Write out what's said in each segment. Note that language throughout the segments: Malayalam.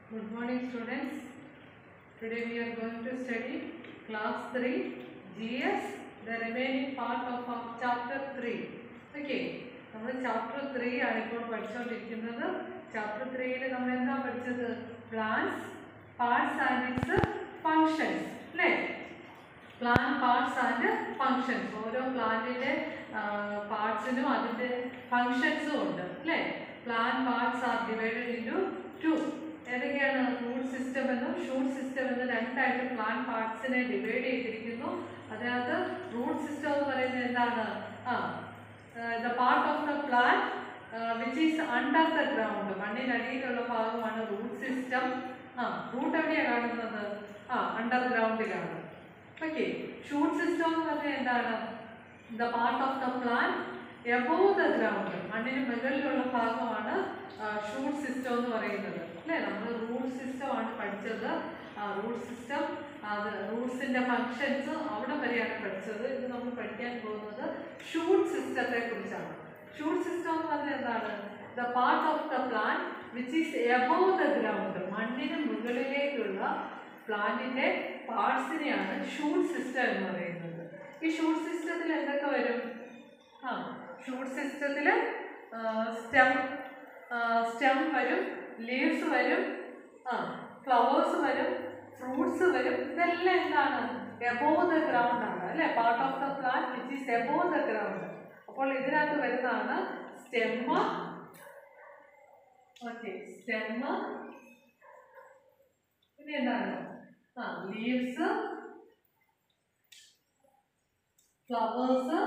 Good morning, students. Today we are going to study class 3 GS, the remaining part of our chapter 3. Okay, നമ്മൾ chapter 3 ആണ് ഇപ്പോൾ പഠിച്ചുകൊണ്ടിരിക്കുന്നത്. chapter 3 ൽ നമ്മൾ എന്താ പഠിച്ചത്? Plants, parts and its functions. അല്ലേ? Plant parts and functions. ഓരോ പ്ലാന്റിന്റെ പാർട്സിനും അതിന്റെ ഫങ്ഷൻസും ഉണ്ട് അല്ലേ? Plant parts are divided into two. ഏതൊക്കെയാണ്? റൂട്ട് സിസ്റ്റം എന്നും ഷൂട്ട് സിസ്റ്റം എന്നും രണ്ടായിട്ട് പ്ലാന്റ് പാർട്സിനെ ഡിവൈഡ് ചെയ്തിരിക്കുന്നു. അതിനകത്ത് റൂട്ട് സിസ്റ്റം എന്ന് പറയുന്നത് എന്താണ്? The part of the plant which is under the ground, മണ്ണിനടിയിലുള്ള ഭാഗമാണ് റൂട്ട് സിസ്റ്റം. റൂട്ട് എവിടെയാണ് കാണുന്നത്? അണ്ടർ ഗ്രൗണ്ടിലാണ്. ഓക്കെ. ഷൂട്ട് സിസ്റ്റം എന്ന് പറഞ്ഞാൽ എന്താണ്? The part of the plant above the ground, മണ്ണിന് മുകളിലുള്ള ഭാഗമാണ് ഷൂട്ട് സിസ്റ്റം എന്ന് പറയുന്നത് അല്ലേ? നമ്മൾ റൂട്ട് സിസ്റ്റം ആണ് പഠിച്ചത്. റൂട്ട് സിസ്റ്റം, അത് റൂട്ട്സിന്റെ ഫങ്ഷൻസ് അവിടെ വരെയാണ് പഠിച്ചത്. ഇത് നമ്മൾ പഠിക്കാൻ പോകുന്നത് ഷൂട്ട് സിസ്റ്റത്തെ കുറിച്ചാണ്. ഷൂട്ട് സിസ്റ്റം എന്ന് പറഞ്ഞാൽ എന്താണ്? The part of the plant which is above the ground, മണ്ണിന് മുകളിലേക്കുള്ള പ്ലാന്റിന്റെ പാർട്സിനെയാണ് ഷൂട്ട് സിസ്റ്റം എന്ന് പറയുന്നത്. ഈ ഷൂട്ട് സിസ്റ്റത്തിൽ എന്തൊക്കെ വരും? ഷൂട്ട് സിസ്റ്റത്തിൽ സ്റ്റെം വരും, ലീവ്സ് വരും, ഫ്ലവേഴ്സ് വരും, ഫ്രൂട്ട്സ് വരും. ഇതെല്ലാം എന്താണ്? എബോവ് ദ ഗ്രൗണ്ട് ആണ് അല്ലേ? Part of the plant which is above the ground. അപ്പോൾ ഇതിനകത്ത് വരുന്നതാണ് സ്റ്റെമ്മ്. ഓക്കെ, സ്റ്റെമ്മ്, പിന്നെ എന്താണ്? ലീവ്സ്, ഫ്ലവേഴ്സ്,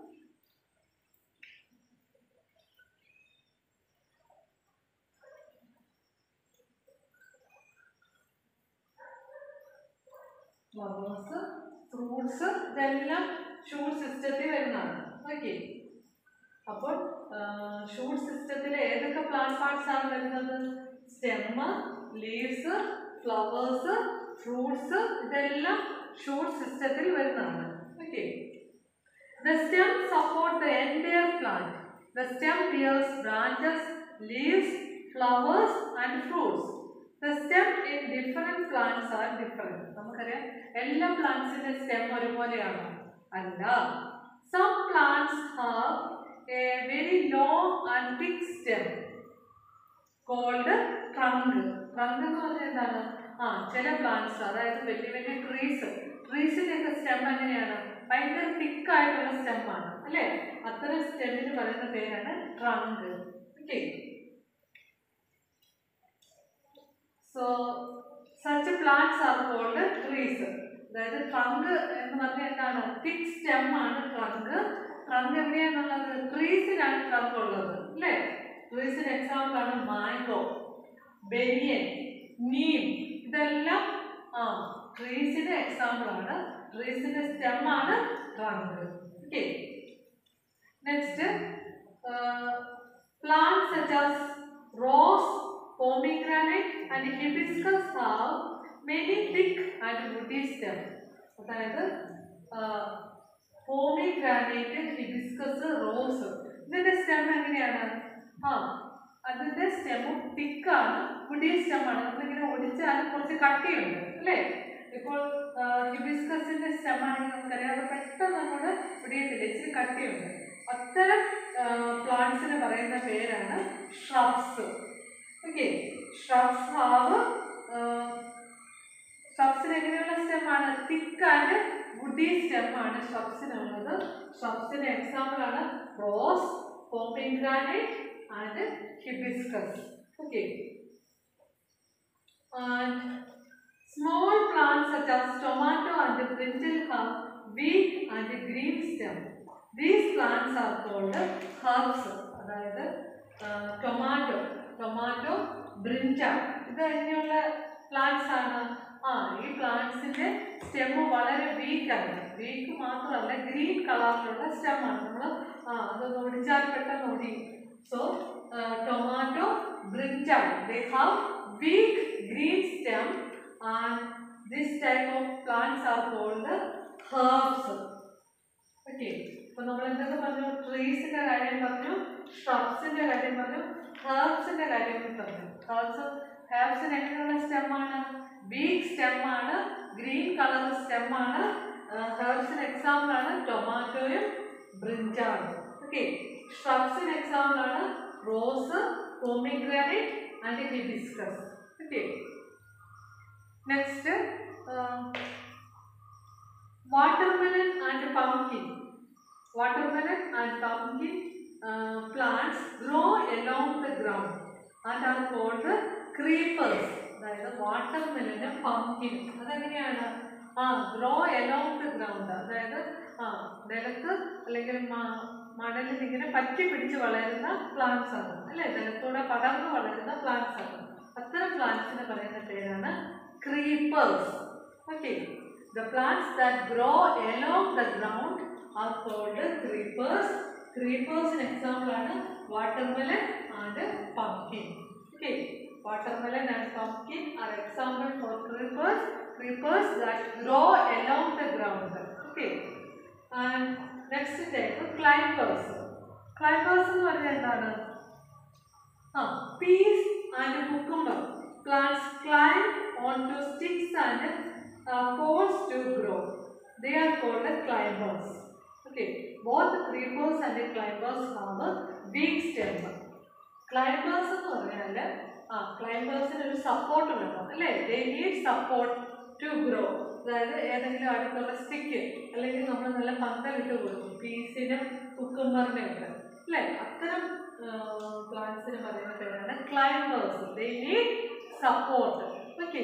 ഫ്രൂട്ട്സ്, ഇതെല്ലാം ഷൂട്ട് സിസ്റ്റത്തിൽ വരുന്നതാണ്. ഓക്കെ. അപ്പോൾ ഷൂട്ട് സിസ്റ്റത്തിൽ ഏതൊക്കെ പ്ലാന്റ് പാർട്സ് ആണ് വരുന്നത്? സ്റ്റെമ്മ്, ലീവ്സ്, ഫ്ലവേഴ്സ്, ഫ്രൂട്ട്സ്, ഇതെല്ലാം ഷൂട്ട് സിസ്റ്റത്തിൽ വരുന്നതാണ്. Okay. The stem support the entire plant. The stem bears branches, leaves, flowers and fruits. The stem in different plants are different. നമുക്കറിയാം എല്ലാ പ്ലാന്റ്സിന്റെ സ്റ്റെം ഒരുപോലെയാണോ? അല്ല. Some plants have a very long and thick stem called trunk. Trunk എന്ന് പറഞ്ഞാൽ എന്താണ്? ചില പ്ലാന്റ്സ്, അതായത് വലിയ വലിയ ട്രീസിന്റെ ഒക്കെ സ്റ്റെം എങ്ങനെയാണ്? ഭയങ്കര തിക്ക് ആയിട്ടുള്ള സ്റ്റെമ്മാണ് അല്ലേ? അത്തരം സ്റ്റെമ്മിന് പറയുന്ന പേരാണ് trunk. Okay. So such plants are called trees. അതായത് ട്രങ്ക് എന്ന് പറഞ്ഞാൽ എന്താണ്? തിക്ക് സ്റ്റെം ആണ് ട്രങ്ക്. ട്രങ്ക് എവിടെയാണുള്ളത്? ട്രീസിനാണ് ട്രങ്ക് ഉള്ളത് അല്ലേ? ട്രീസിന് എക്സാമ്പിൾ ആണ് മാംഗോ, ബെനിയൻ, നീം. ഇതെല്ലാം ട്രീസിന്റെ എക്സാമ്പിൾ ആണ്. ട്രീസിന്റെ സ്റ്റെം ആണ് trunk. Okay. Next, plants such as rose, pomegranate and hibiscus have many thick and woody stems. അതായത് പോമിഗ്രാനേറ്റ്, ഹിബിസ്കസ്, റോസ്, ഇതിന്റെ സ്റ്റെം എങ്ങനെയാണ്? അതിന്റെ സ്റ്റെമും തിക്കാണ്, വുഡി സ്റ്റെമാണ്. നമ്മളിങ്ങനെ ഒടിച്ചാൽ കുറച്ച് കട്ടിയുണ്ട് അല്ലേ? ഇപ്പോൾ ഹിബിസ്കസിന്റെ സ്റ്റെം ആണെങ്കിൽ നമുക്കറിയാം അത് പെട്ടെന്ന് അങ്ങോട്ട് ഒടിയത്തില്ല, ഇച്ചിരി കട്ടിയുണ്ട്. അത്തരം പ്ലാന്റ്സിന് പറയുന്ന പേരാണ് ഷ്രബ്സ്. ഓക്കെ. ഷ്രബ്സിന് എങ്ങനെയുള്ള സ്റ്റെമാണ്? തിക്ക് ആൻഡ് വുഡി സ്റ്റെമാണ് ഷ്രബ്സിനുള്ളത്. ഷ്രബ്സിന്റെ എക്സാമ്പിൾ ആണ് rose, pomegranate and hibiscus. Okay. Small plants such as tomato and brinjal have weak and green stem. These plants are called herbs. അതായത് ടൊമാറ്റോ, ബ്രിഞ്ചാൾ, ഇത് എങ്ങനെയുള്ള പ്ലാന്റ്സ് ആണ്? ഈ പ്ലാന്റ്സിന്റെ സ്റ്റെമ്മ് വളരെ വീക്കാണ്. വീക്ക് മാത്രമല്ല, ഗ്രീൻ കളറിലുള്ള സ്റ്റെമ്മാണ്. നമ്മൾ അതൊന്ന് ഒടിച്ചാൽ പെട്ടെന്ന് ഒടിയും. So tomato, brinjal, they have weak green stem and this type of plants are called herbs. Okay. അപ്പോൾ നമ്മൾ എന്തൊക്കെ പറഞ്ഞു? ട്രീസിന്റെ കാര്യം പറഞ്ഞു, ഷ്രബ്സിന്റെ കാര്യം പറഞ്ഞു, ഹെർബ്സിന്റെ കാര്യം പറഞ്ഞു. ഹെർബ്സ് ഹെർബ്സിന് എങ്ങനെയുള്ള സ്റ്റെമ്മാണ്? വീക്ക് സ്റ്റെമ്മാണ്, ഗ്രീൻ കളർ സ്റ്റെമ്മാണ്. ഹെർബ്സിന് എക്സാമ്പിൾ ആണ് ടൊമാറ്റോയും ബ്രിഞ്ചാളും. ഓക്കെ, shrubsന് എക്സാമ്പിൾ ആണ് rose, pomegranate and hibiscus. Okay, next watermelon and pumpkin. Watermelon and pumpkin plants grow along the ground and are called the creepers. അതായത് വാട്ടർമെലനും പംകിനും അതെങ്ങനെയാണ്? ഗ്രോ അലോങ് ദ ഗ്രൗണ്ട്, അതായത് നിലത്ത് അല്ലെങ്കിൽ മണലിൽ ഇങ്ങനെ പറ്റി പിടിച്ച് വളരുന്ന പ്ലാന്റ്സ് ആണ് അല്ലേ, നിലത്തൂടെ പടർന്ന് വളരുന്ന പ്ലാന്റ്സ് ആണ്. അത്തരം പ്ലാന്റ്സിന് പറയുന്ന പേരാണ് creepers. Okay, the plants that grow along the ground are called creepers. Creepers in example are watermelon and pumpkin. Okay, watermelon and pumpkin are example for creepers. Creepers that grow along the ground. Okay, and next type climbers. Climbers എന്ന് പറഞ്ഞാൽ എന്താണ്? Peas and cucumber plants climb onto sticks and poles to grow. They are called climbers. Okay, both creepers and climbers have a weak stem. Climbers എന്ന് പറഞ്ഞാൽ ക്ലൈംബേഴ്സിന് ഒരു സപ്പോർട്ട് വേണം അല്ലേ, they need support to grow. അതായത് ഏതെങ്കിലും അടുത്തുള്ള സ്റ്റിക്ക് അല്ലെങ്കിൽ നമ്മൾ നല്ല പന്തലിട്ട് കൊടുക്കും, പീസിനും കുക്കുംബറിനും ഒക്കെ അല്ലേ, അത്തരം പ്ലാന്റ്സിന് പറയുന്ന പേരാണ് climbers. they need support. Okay,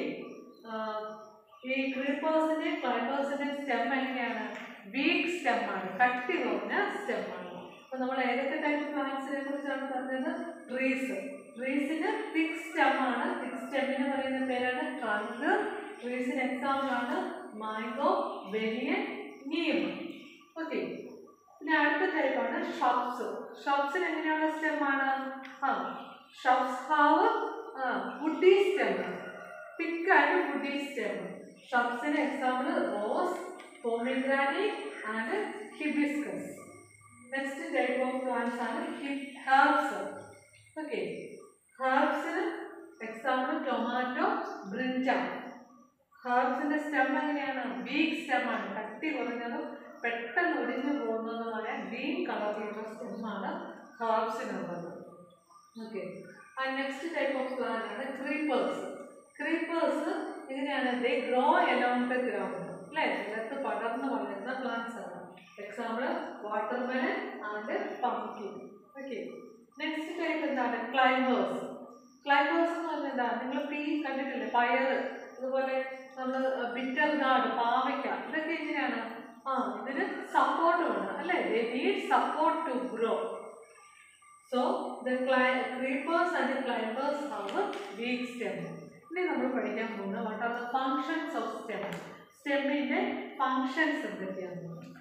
ഈ ക്രീപ്പേഴ്സിന്റെ ക്ലൈംബേഴ്സിന്റെ സ്റ്റെം എങ്ങനെയാണ്? വീക്ക് സ്റ്റെം ആണ്, കട്ടി കുറഞ്ഞ സ്റ്റെം ആണ്. അപ്പൊ നമ്മൾ ഏതൊക്കെ ടൈപ്പ് പ്ലാന്റ്സിനെ കുറിച്ചാണ് പറഞ്ഞത്? ട്രീസിന് തിക് സ്റ്റെം ആണ്. തിക് സ്റ്റെമ്മിന് പറയുന്ന പേരാണ് ട്രങ്ക്. ട്രീസിന് എക്സാമ്പിൾ ആണ് മാംഗോ, ബനിയൻ, നീം. ഓക്കെ, പിന്നെ അടുത്ത ടൈപ്പാണ് ഷബ്സ്. ഷബ്സിന് എങ്ങനെയുള്ള സ്റ്റെം ആണ്? Shrubs have woody stem, thick and woody stem. ഷബ്സിന് example rose, pomegranate and hibiscus. Next type of plants ആണ് ഹെർബ്സ്. ഓക്കെ, ഹെർബ്സിന് എക്സാമ്പിൾ ടൊമാറ്റോ, ബ്രിഞ്ചാൾ. ഹെർബ്സിന്റെ സ്റ്റെം എങ്ങനെയാണ്? വീക്ക് സ്റ്റെം ആണ്, കട്ടി കുറഞ്ഞതും പെട്ടെന്ന് ഒടിഞ്ഞു പോകുന്നതുമായ ഗ്രീൻ കളറിലുള്ള സ്റ്റെമ്മാണ് ഹെർബ്സിനുള്ളത്. Okay, next type of plant ആണ് ക്രീപ്പേഴ്സ്. ക്രീപ്പേഴ്സ് എങ്ങനെയാണ്? They grow along the ground അല്ലേ, നിലത്ത് പടർന്ന് വളരുന്ന പ്ലാന്റ്സ് ആണ്. Example watermelon and pumpkin. Okay, next type എന്താണ്? ക്ലൈംബേഴ്സ്. ക്ലൈംബേഴ്സ് എന്ന് പറഞ്ഞാൽ എന്താ? നിങ്ങൾ പീ കണ്ടിട്ടില്ലേ, പയറ്, അതുപോലെ നമ്മൾ ബിറ്റർ ഗാർഡ്, പാവയ്ക്ക, ഇതൊക്കെ എങ്ങനെയാണ്? ഇതിന് സപ്പോർട്ട് വേണം അല്ലേ, they need support to grow. So the creepers and the climbers have a weak stem. ഇനി നമ്മൾ പഠിക്കാൻ പോകുന്നത് what are the functions of stem. സ്റ്റെമ്മിന്റെ ഫങ്ഷൻസ് എന്തൊക്കെയാണ്?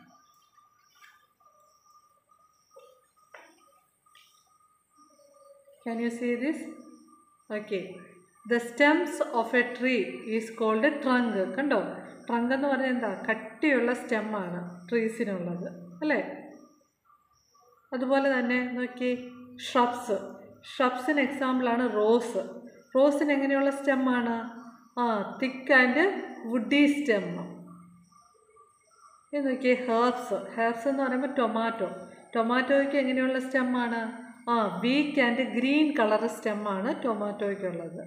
Can you see this? Okay, the stems of a tree is called a trunk. കണ്ടോ, ട്രങ്ക് എന്ന് പറഞ്ഞാൽ എന്താ? കട്ടിയുള്ള സ്റ്റെമ്മാണ് ട്രീസിനുള്ളത് അല്ലേ. അതുപോലെ തന്നെ നോക്കി ഷ്രബ്സ്. ഷ്രബ്സിന് എക്സാമ്പിളാണ് റോസ്. റോസിന് എങ്ങനെയുള്ള സ്റ്റെമ്മാണ്? Thick and woody stem. ഇത് നോക്കി ഹെർബ്സ്. ഹെർബ്സ് എന്ന് പറയുമ്പോൾ ടൊമാറ്റോ. ടൊമാറ്റോയ്ക്ക് എങ്ങനെയുള്ള സ്റ്റെമ്മാണ്? വീക്ക് ആൻഡ് ഗ്രീൻ കളർ സ്റ്റെമ്മാണ് ടൊമാറ്റോയ്ക്കുള്ളത്.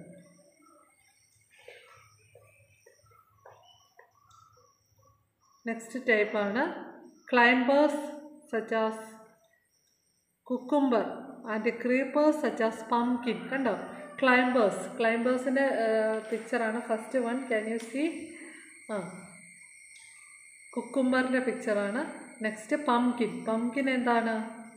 നെക്സ്റ്റ് ടൈപ്പാണ് climbers such as cucumber and creepers such as pumpkin. കണ്ടോ, ക്ലൈംബേഴ്സിൻ്റെ പിക്ചറാണ് first one. Can you see? കുക്കുംബറിൻ്റെ പിക്ചറാണ്. നെക്സ്റ്റ് പംകിൻ എന്താണ്?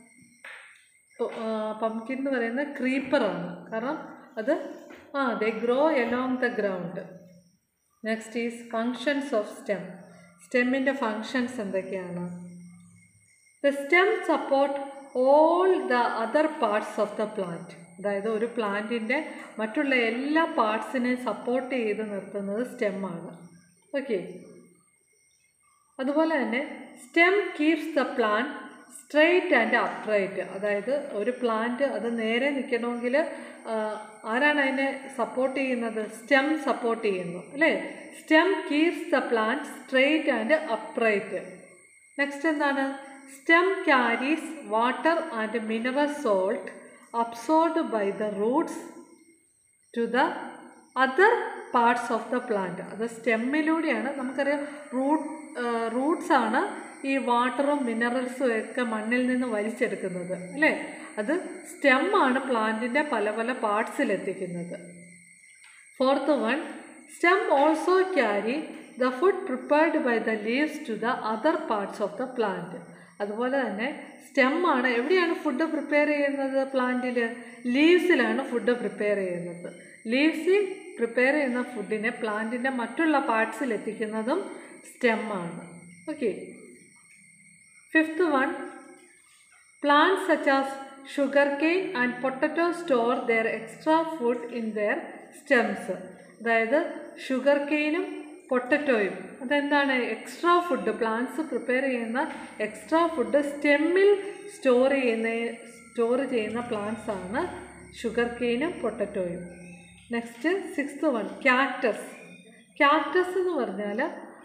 പംകിൻ എന്ന് പറയുന്നത് ക്രീപ്പറാണ്, കാരണം അത് they grow along the ground. Next is functions of stem. സ്റ്റെമ്മിൻ്റെ ഫങ്ഷൻസ് എന്തൊക്കെയാണ്? The stem support all the other parts of the plant. അതായത് ഒരു പ്ലാന്റിൻ്റെ മറ്റുള്ള എല്ലാ പാർട്സിനെയും സപ്പോർട്ട് ചെയ്ത് നിർത്തുന്നത് സ്റ്റെമ്മാണ്. ഓക്കെ, അതുപോലെ തന്നെ stem keeps the plant straight and upright. അതായത് ഒരു പ്ലാന്റ് അത് നേരെ നിൽക്കണമെങ്കിൽ ആരാണ് അതിനെ സപ്പോർട്ട് ചെയ്യുന്നത്? സ്റ്റെം സപ്പോർട്ട് ചെയ്യുന്നു അല്ലേ? Stem keeps the plant straight and upright. Next എന്താണ്? Stem carries water and mineral salt absorbed by the roots to the other parts of the plant. അത് സ്റ്റെമ്മിലൂടെയാണ്. നമുക്കറിയാം റൂട്ട്സ് ആണ് ഈ വാട്ടറും മിനറൽസും ഒക്കെ മണ്ണിൽ നിന്ന് വലിച്ചെടുക്കുന്നത് അല്ലേ? അത് സ്റ്റെമ്മാണ് പ്ലാന്റിൻ്റെ പല പല പാർട്സിലെത്തിക്കുന്നത്. Fourth one, stem also carry the food prepared by the leaves to the other parts of the plant. അതുപോലെ തന്നെ സ്റ്റെമ്മാണ് എവിടെയാണ് ഫുഡ് പ്രിപ്പയർ ചെയ്യുന്നത്? പ്ലാന്റിൽ ലീവ്സിലാണ് ഫുഡ് പ്രിപ്പയർ ചെയ്യുന്നത്. ലീവ്സിൽ പ്രിപ്പയർ ചെയ്യുന്ന ഫുഡിനെ പ്ലാന്റിൻ്റെ മറ്റുള്ള പാർട്സിൽ എത്തിക്കുന്നതും സ്റ്റെമ്മാണ്. Okay. Fifth one, plants such as sugar cane and potato store their extra food in their stems. അതായത് ഷുഗർ കെയിനും പൊട്ടറ്റോയും അതെന്താണ്? Extra food. പ്ലാന്റ്സ് പ്രിപ്പയർ ചെയ്യുന്ന എക്സ്ട്രാ ഫുഡ് സ്റ്റെമ്മിൽ സ്റ്റോർ ചെയ്യുന്ന പ്ലാന്റ്സ് ആണ് ഷുഗർ കെയിനും പൊട്ടറ്റോയും. Next sixth one, cactus. Cactus എന്ന് പറഞ്ഞാൽ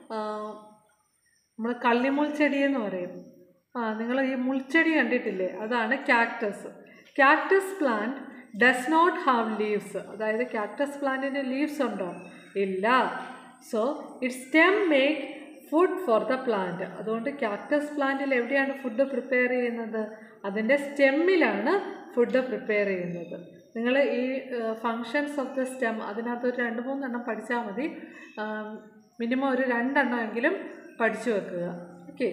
നമ്മൾ കള്ളിമുൾച്ചെടി എന്ന് പറയും. നിങ്ങൾ ഈ മുൾച്ചെടി കണ്ടിട്ടില്ലേ? അതാണ് cactus. Cactus plant does not have leaves. അതായത് ക്യാക്ടസ് പ്ലാന്റിന് ലീവ്സ് ഉണ്ടോ? ഇല്ല. So it stem make food for the plant. അതുകൊണ്ട് ക്യാക്ടസ് പ്ലാന്റിൽ എവിടെയാണ് ഫുഡ് പ്രിപ്പയർ ചെയ്യുന്നത്? അതിൻ്റെ സ്റ്റെമ്മിലാണ് ഫുഡ് പ്രിപ്പയർ ചെയ്യുന്നത്. നിങ്ങൾ ഈ ഫങ്ഷൻസ് ഓഫ് ദ സ്റ്റെം അതിനകത്ത് ഒരു 2-3 എണ്ണം പഠിച്ചാൽ മതി. മിനിമം ഒരു 2 എണ്ണമെങ്കിലും പഠിച്ചു വെക്കുക. Okay.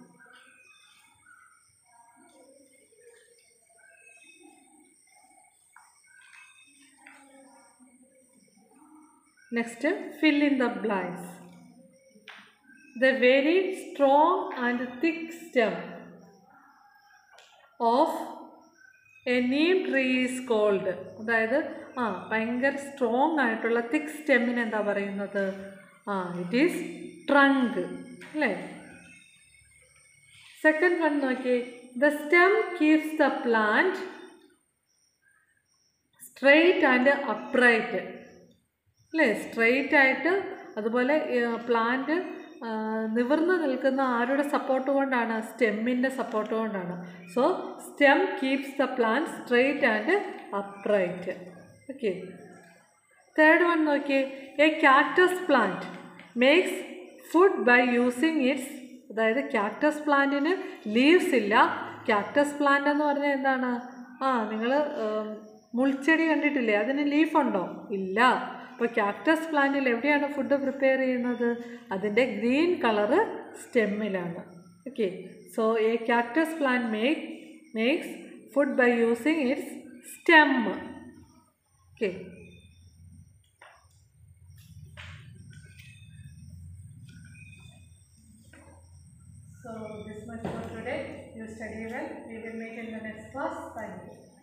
Next, fill in the blanks. The very strong and thick stem of a neem tree is called. അതായത് ഭയങ്കര സ്ട്രോങ് ആയിട്ടുള്ള തിക്ക് സ്റ്റെമ്മിന് എന്താ പറയുന്നത്? ഇറ്റ് ഈസ് ട്രങ്ക് അല്ലേ? സെക്കൻഡ് വൺ നോക്കി, the stem keeps the plant straight and upright അല്ലേ? സ്ട്രെയിറ്റ് ആയിട്ട്. അതുപോലെ പ്ലാന്റ് നിവർന്ന് നിൽക്കുന്ന ആരുടെ സപ്പോർട്ട് കൊണ്ടാണ്? സ്റ്റെമ്മിൻ്റെ സപ്പോർട്ട് കൊണ്ടാണ്. So stem keeps the plant straight and upright. Okay. Third one നോക്കിയേ, a cactus plant makes food by using its. അതായത് ക്യാക്ടസ് പ്ലാന്റിന് ലീവ്സ് ഇല്ല. ക്യാക്ടസ് പ്ലാന്റ് എന്ന് പറഞ്ഞാൽ എന്താണ്? നിങ്ങൾ മുൾച്ചെടി കണ്ടിട്ടില്ലേ? അതിന് ലീഫ് ഉണ്ടോ? ഇല്ല. അപ്പോൾ ക്യാക്ടസ് പ്ലാന്റിൽ എവിടെയാണ് ഫുഡ് പ്രിപ്പയർ ചെയ്യുന്നത്? അതിൻ്റെ ഗ്രീൻ കളറ് സ്റ്റെമ്മിലാണ്. Okay. So a cactus plant makes food by using its stem. Okay. So this much for today. You study well. We will meet in the next class. Thank you.